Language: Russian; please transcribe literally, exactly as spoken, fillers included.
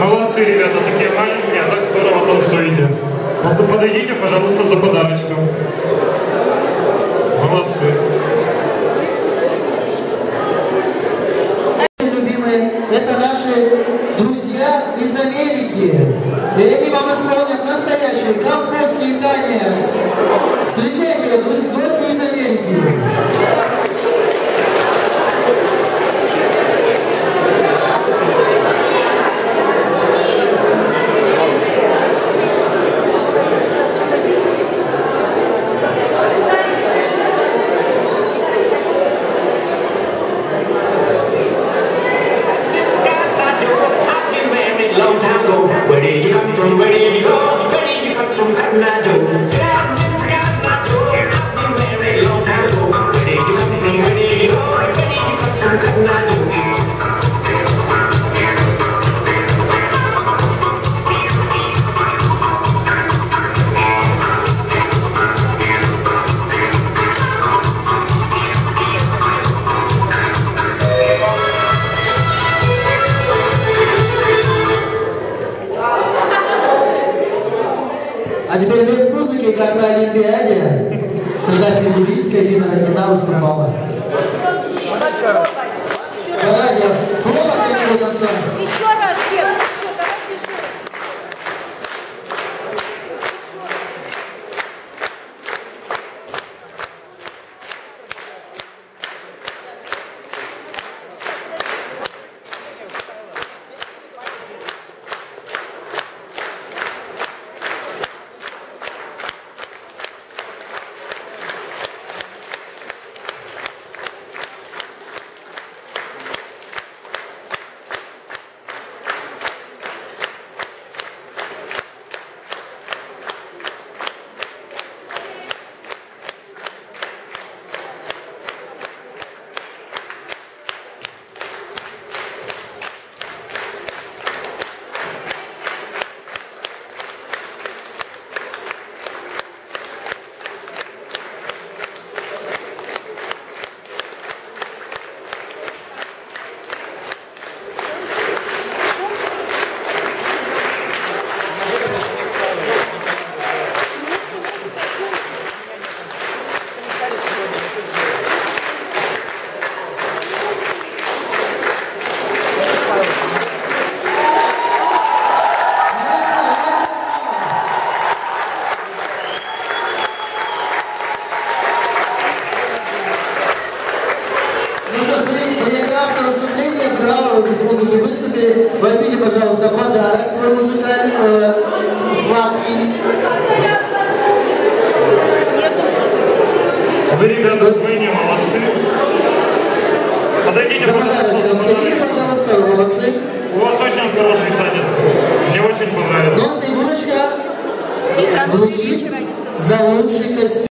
Молодцы, ребята, такие маленькие, а так здорово танцуете. Вот подойдите, пожалуйста, за подарочком. Молодцы. Любимые, это наши друзья из Америки. И они вам исполнят настоящий ковбойский танец. Встречайте, гости из Америки. Long time ago, where did you come from? Where did you go? Where did you come from? Cotton Eye Joe. Cotton Eye Joe. I've been married long time ago. Where did you come from? Where did you go? Where did you come from? Cotton Eye Joe. А теперь без музыки, как на Олимпиаде, когда фигуристка Ирина Роднина выступала. Коллеги, повод для него танца. Еще раз, Гер, еще, давайте еще раз. Без музыки выступили. Возьмите, пожалуйста, подарок свой музыкальный, э, сладкий. Вы, ребята, вдвойне молодцы. Подойдите, За пожалуйста. подарочком сходите, пожалуйста, вы молодцы. У вас очень хороший танец. Мне очень понравилось. Но Снегурочка вручит за лучший костюм.